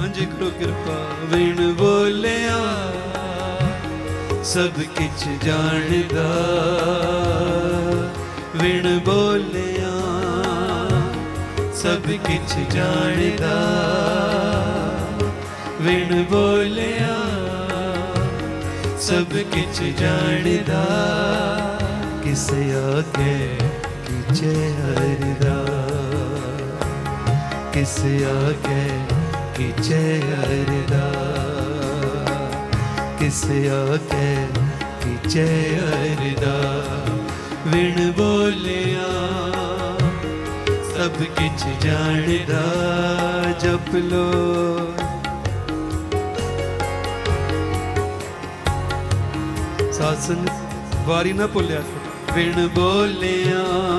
जी करो कृपा। बिन बोलिया सब किछ जानदा, बिन बोलिया सब किछ जानदा, बिन बोलिया सब किछ जानदा। किस आगे कीचे हरदा, किस आगे कीचे हरदा, किस आगे कीचे हरदा। बिन बोलिया सब किछ जानदा। जप लो सासन वारी ना भुलिया। बिन बोलिया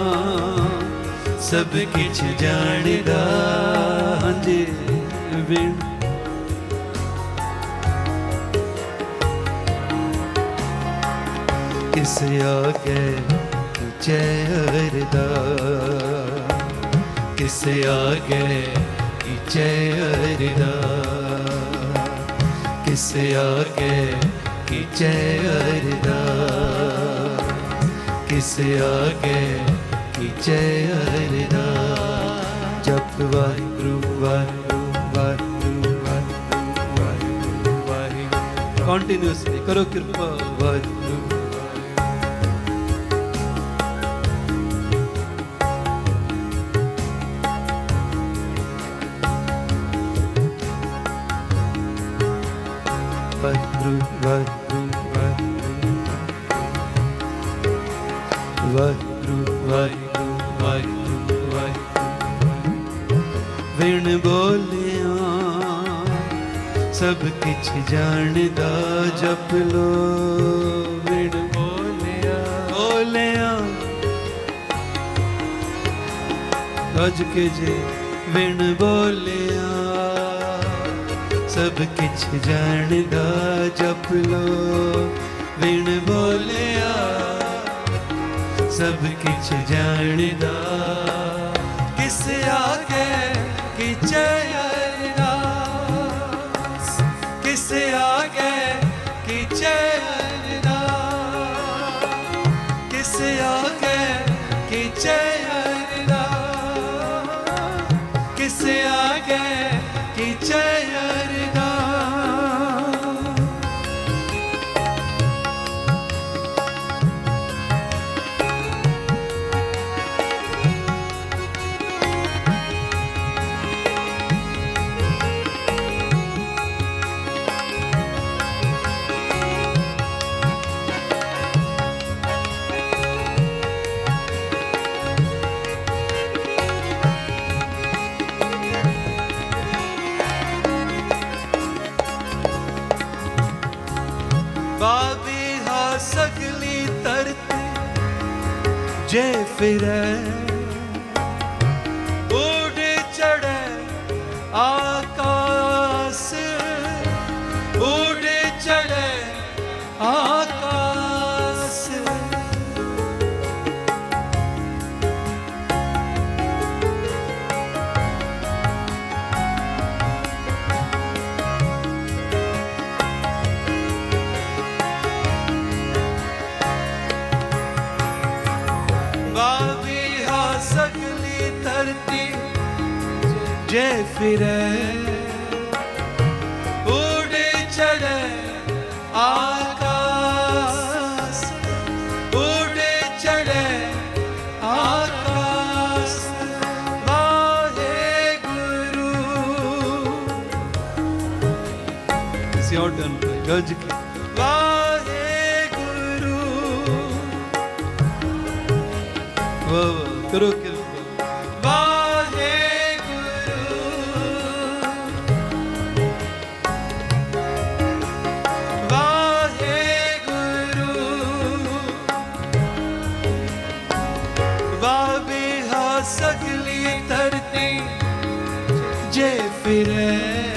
सब किछ जानदा। हाँ जी बिन किस आगे कीचे हरदा, किस आगे कीचे हरदा, किस आगे कीचे हरदा, किस आगे कीचे हरदा। जप वाहिगुरु वाहिगुरु वाहिगुरु वाहिगुरु वाहिगुरु वाहिगुरु। कंटिन्यूअसली करो कृपा। वाहिगुरु वाहिगुरु वाहिगुरु वाहिगुरु वाहिगुरु वाहिगुरु। बिन बोलिया सब किछ जानदा। जप लो बिन बोलिया बोलिया गज के जे। बिन बोलिया सब किछ जानदा। जप लो बिन बोलिया सब किछ जानदा। किस आगे कीचे हरदा, किस आगे कीचे हरदा, किस आगे कीचे हरदा, किस आगे कीचे हरदा। सगली धरती जे फिरे, उड़ चढ़े आकाश, उड़ चढ़े आकाश। सगली धरती जे फिरे, उड़ चढ़े आकाश, उड़ चढ़े आकाश। वाहेगुरु किसी और टर्न पे गज की। वाहेगुरु वाह करो कृपा। वाहेगुरु वाहेगुरु वाबिहा सगली धरती जे फिरे,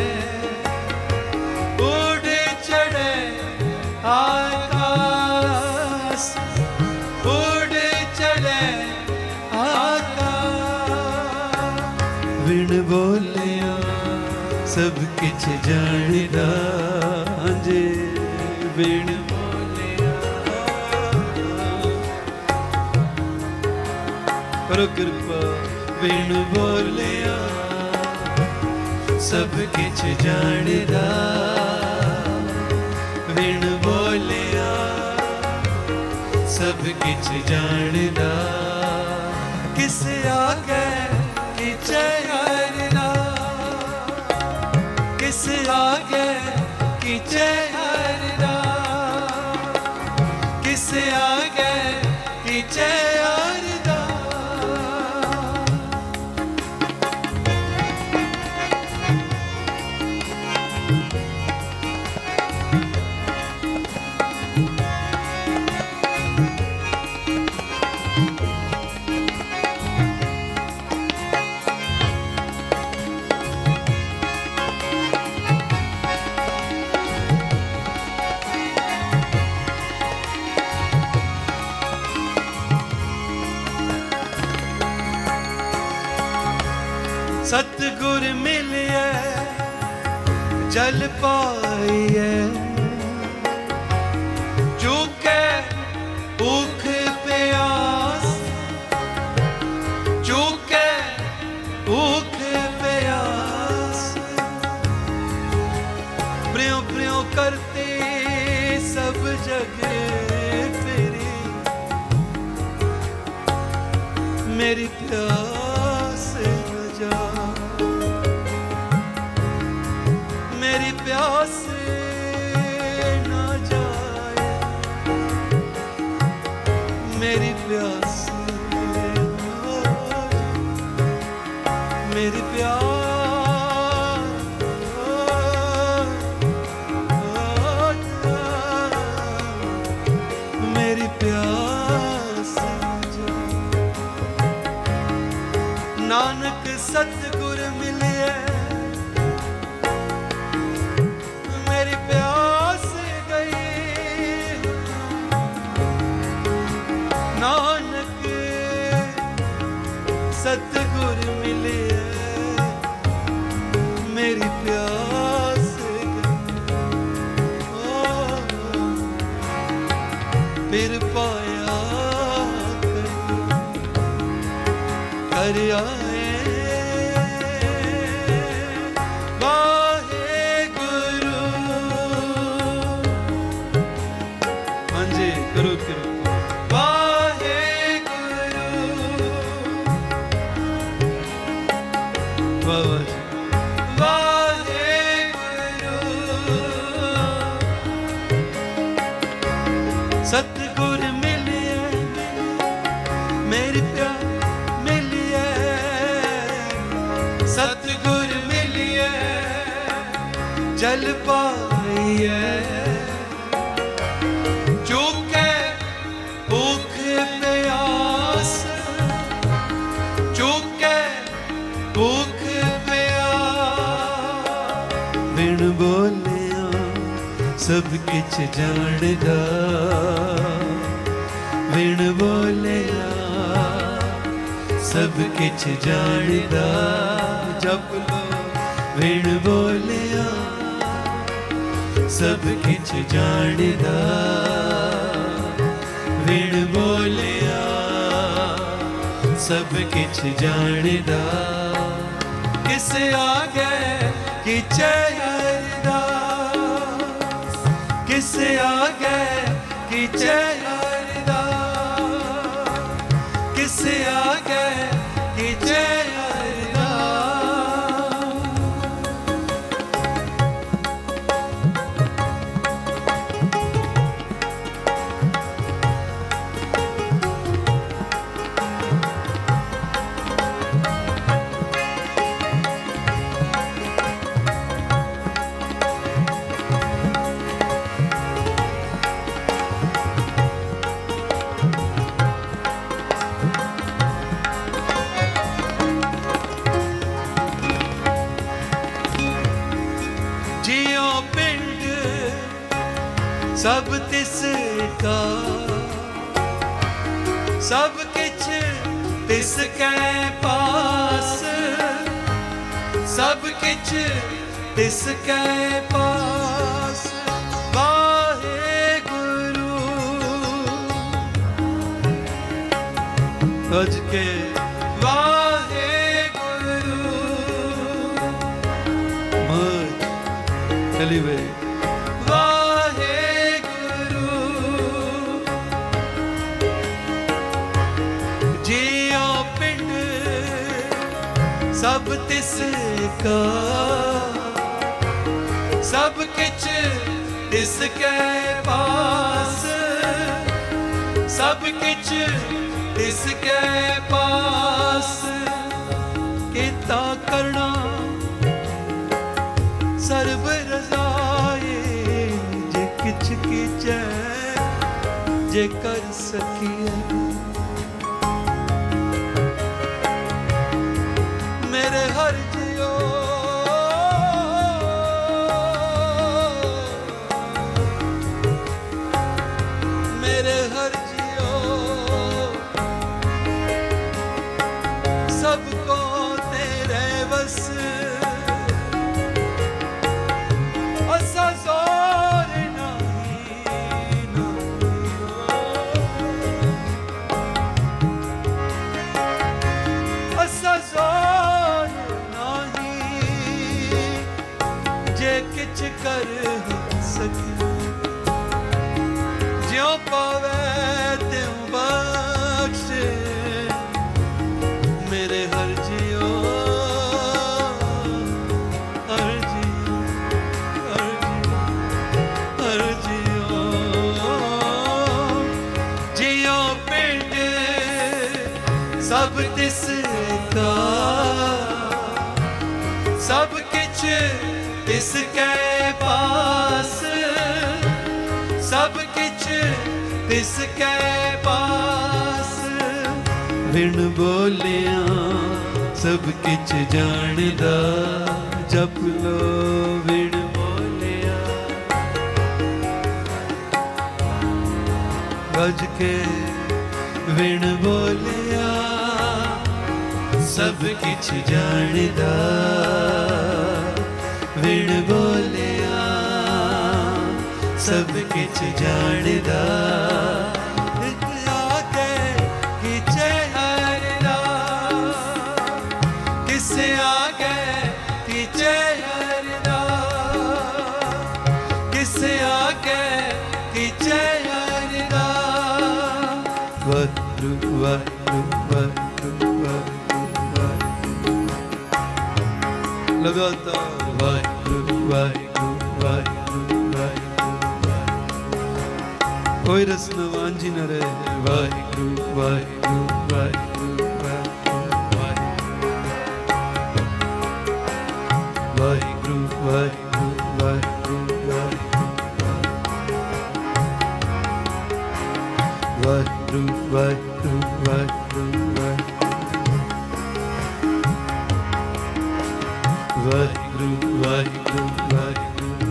उड़ चढ़े आकाश, उड़ चढ़े बिन बोलिया सब किछ जानदा जे बिन बोलिया। करो कृपा बिन बोलिया सब किछ जानदा, बिन बोलिया सब किछ जानदा। किस आगे किचे हरदा, किस आगे किचे हरदा, किस आगे किचे हरदा। सतगुर मिलिए जल पाइए, चूके भूख प्यास, चूके भूख प्यास। प्रियो प्रियो करते सब जग फिरी, मेरी प्यास जा, मेरी प्यास ना जाए, मेरी प्यास मेरी प्यास मेरी प्यास जा। नानक सतगुर मिलिए मेरी प्यास गई, नानक सतगुर मिलिए मेरी प्यास गई। फिर पाया कर आए सतगुर मिलिए मेरी प्यास मिलिए, सतगुर मिलिए जल पाइए, चूके भूख प्यास, चूके भूख प्यास। बिन बोलिया सब किछ जानदा, बिन बोलिया सब किछ जानदा। जप लो बिन बोलिया सब किछ जानदा, बिन बोलिया सब किछ जानदा। किस आगे किचे हरदा, किस आगे किचे हरदा, किस आगे किचे हरदा। सब तिसका सब किछ तिसके पास, सब किछ तिसके पास वाहे गुरु अज के वाहे गुरु मज चली वे वाहे गुरु जियो पिंड सब तिसका सब किछ तिसके पास सब किछ तिसके पास किता करना सर्ब रजाए जे किछ कीचै जे कर सकिए मेरे हर जियो मेरे हर जियो सबको तेरे बस असा जोर नहीं असा जोर नहीं जे किछ कर सके ज्यों पावे त्यों बख्श मेरे हर जियो हर जियो हर जियो जियो पिंड सब तिसका सब किछ तिसके पास सब किछ तिसके पास बिन बोलिया सब किछ जानदा जप लो बिन बोलिया गज के बिन बोलिया सब किछ जानदा बिन बोलिया सब किछ जानदा किसे आगे पीछे हरदा किसे आगे पीछे हरदा वरु वरु वरु वरु लगातार वरु वरु वरु कोई रस्म वांझी न रहे वाहिगुरु वाहिगुरु वाहिगुरु वाहिगुरु वाहिगुरु वाहिगुरु वाहिगुरु वाहिगुरु वाहिगुरु वाहिगुरु वाहिगुरु वाहिगुरु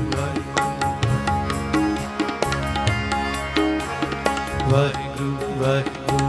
वाहिगुरु वाहिगुरु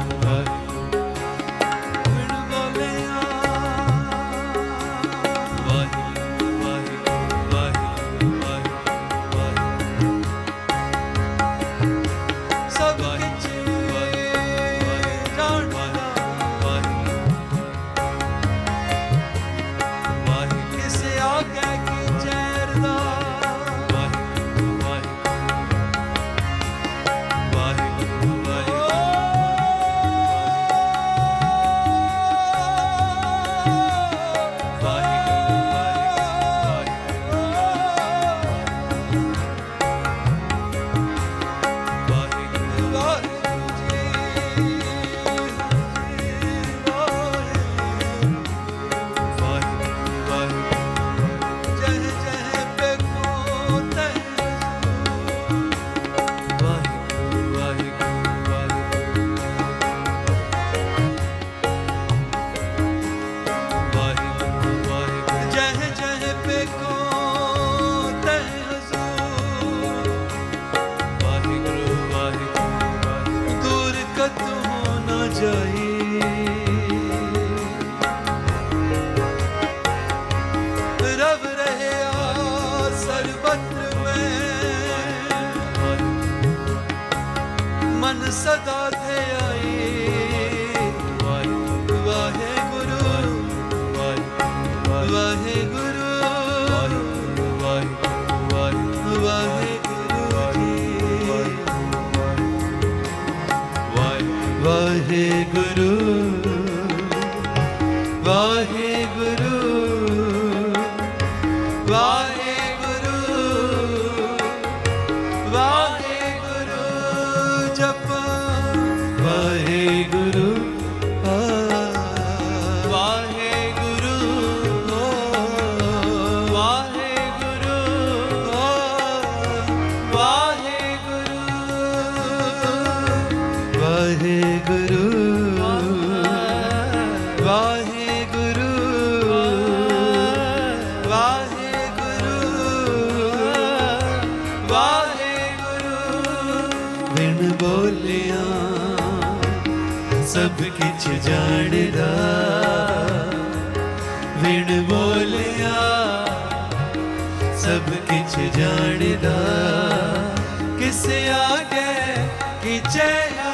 ਵਾਹਿਗੁਰੂ ਵਾਹਿਗੁਰੂ ਵਾਹਿਗੁਰੂ ਵਾਹਿਗੁਰੂ ਵਾਹਿਗੁਰੂ ਵਾਹਿਗੁਰੂ ਵਾਹਿਗੁਰੂ ਜਪ ਵਾਹਿਗੁਰੂ ਵਾਹਿਗੁਰੂ ਵਾਹਿਗੁਰੂ ਵਾਹਿਗੁਰੂ ਵਾਹਿਗੁਰੂ ਵਾਹਿਗੁਰੂ ਵਾਹਿਗੁਰੂ ਬਿਨ ਬੋਲਿਆ ਸਭ ਕਿਛ ਜਾਣਦਾ ਬਿਨ ਬੋਲਿਆ ਸਭ ਕਿਛ ਜਾਣਦਾ ਕਿਸ ਆਗੇ ਕੀਚੇ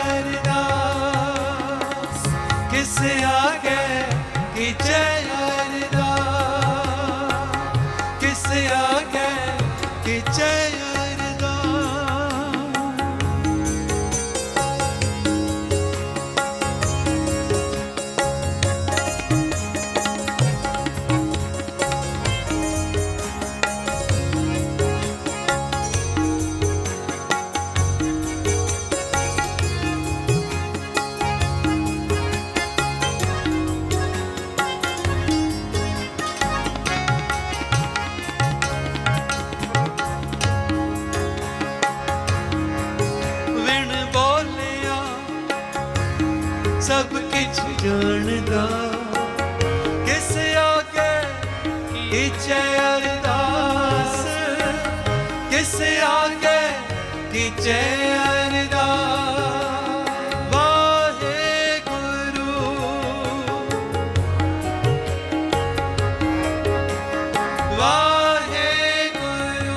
ਅਰਦਾਸ ਕਿਸ ਆਗੇ ਕੀਚੇ ਅਰਦਾਸ ਕਿਸ ਆਗੇ ਕੀਚੇ ਸਭ ਕਿਛ ਜਾਣਦਾ ਕਿਸ ਆਗੇ ਕੀਚੇ ਅਰਦਾਸ ਕਿਸ ਆਗੇ ਕੀਚੇ ਅਰਦਾਸ ਵਾਹਿਗੁਰੂ ਵਾਹਿਗੁਰੂ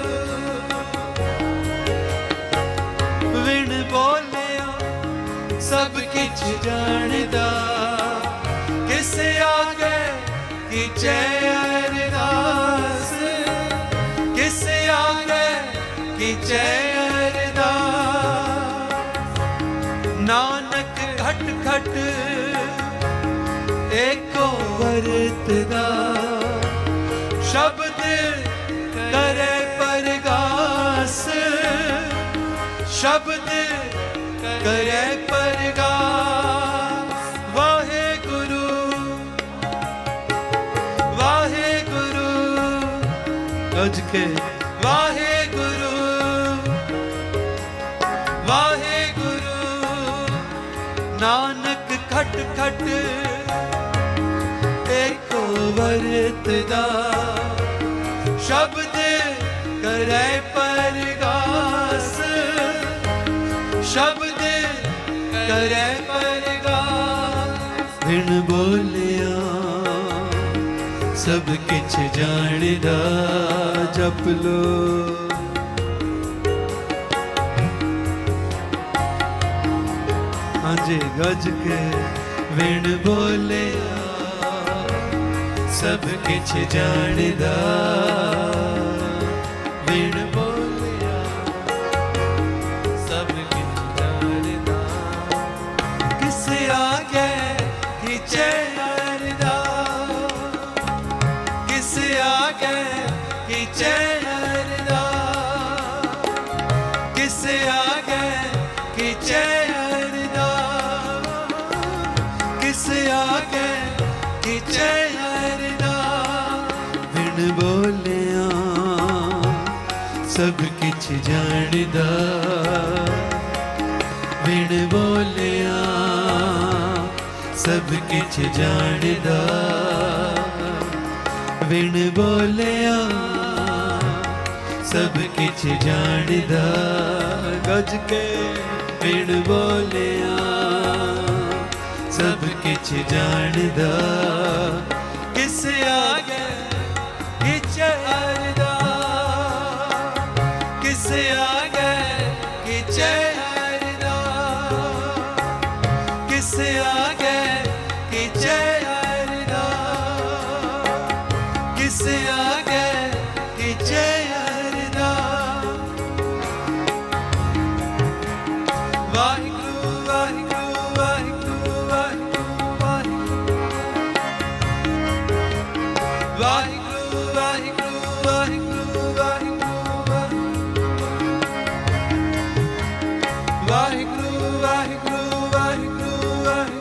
ਵਿਣ ਬੋਲਿਆ ਸਭ ਕਿਛ ਜਾਣਦਾ ਕਿਸ ਆਗੇ ਕੀਚੇ ਅਰਦਾਸ ਕਿਸ ਆਗੇ ਕੀਚੇ ਅਰਦਾਸ ਨਾਨਕ ਘਟ ਘਟ ਏਕੋ ਵਰਤਦਾ ਸ਼ਬਦ ਕਰੇ ਪਰਗਾਸ ਸ਼ਬਦ ਕਰੇ ਪਰਗਾਸ ਵਾਹਿਗੁਰੂ ਵਾਹਿਗੁਰੂ ਗੱਜ ਕੇ ਵਾਹਿਗੁਰੂ ਵਾਹਿਗੁਰੂ ਨਾਨਕ ਖਟ ਖਟ ਏਕੋ ਵਰਤਦਾ ਸ਼ਬਦ ਕਰੇ ਪਰਗਾਸ ਸ਼ਬਦ ਕਰੇ ਪਰਗਾਸ ਬਿਨ ਬੋਲਿਆ ਸਭ ਕਿਛ ਜਾਣਦਾ ਜਪ ਲੋ ਹਾਂਜੀ ਗੱਜ ਕੇ ਬਿਨ ਬੋਲਿਆ ਸਭ ਕਿਛ ਜਾਣਦਾ ਬਿਨ ਬੋਲਿਆ ਸਭ ਕਿਛ ਜਾਣਦਾ ਕਿਸ ਆਗੇ ਕੀਚੇ ਅਰਦਾਸ ਕਿਸ ਆਗੇ ਕੀਚੇ ਅਰਦਾਸ ਕਿਸ ਆਗੇ ਕੀਚੇ ਅਰਦਾਸ ਕਿਸ ਆਗੇ ਕੀਚੇ ਅਰਦਾਸ ਬਿਨ ਬੋਲਿਆ ਸਭ ਕਿਛ ਜਾਣਦਾ ਬਿਨ ਬੋਲਿਆ ਸਭ ਕਿਛ ਜਾਣਦਾ ਬਿਨ ਬੋਲਿਆ ਸਭ ਕਿਛ ਜਾਣਦਾ ਗੱਜ ਕੇ ਬਿਨ ਬੋਲਿਆ ਸਭ ਕਿਛ ਜਾਣਦਾ ਕਿਸ ਆਗੇ ਕੀਚੇ ਅਰਦਾਸ ਕਿਸ ਆਗੇ ਕੀਚੇ ਅਰਦਾਸ ਕਿਸ ਆਗੇ ਕੀਚੇ ਅਰਦਾਸ किस आगे किचे अरदास वाहिगुरु वाहिगुरु वाहिगुरु वाहिगुरु वाहिगुरु वाहिगुरु वाहिगुरु वाहिगुरु वाहिगुरु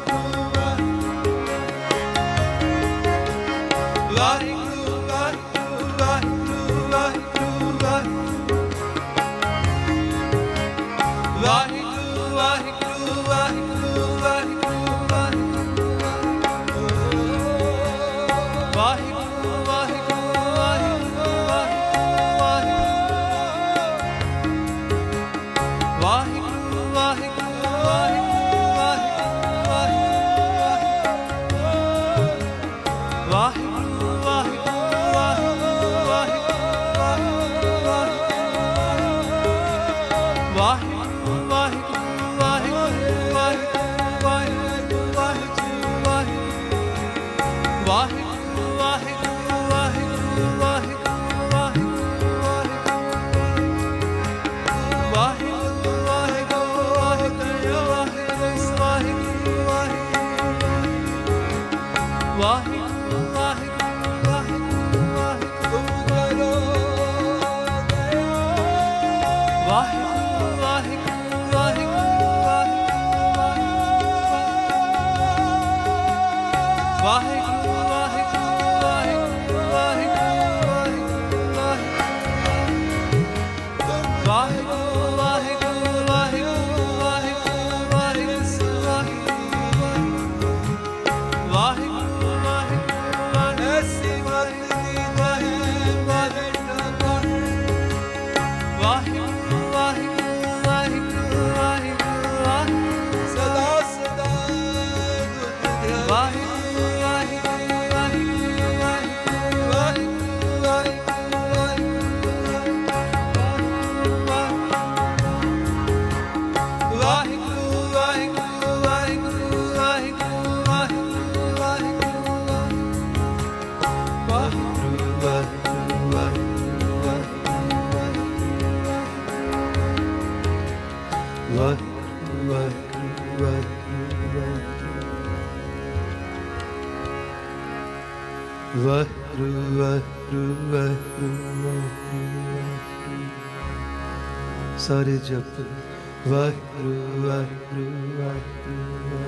सारे जप वाहिगुरु वाहिगुरु वाहिगुरु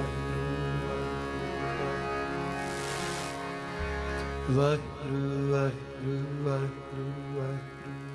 वाहिगुरु वाहिगुरु वाहिगुरु वाहिगुरु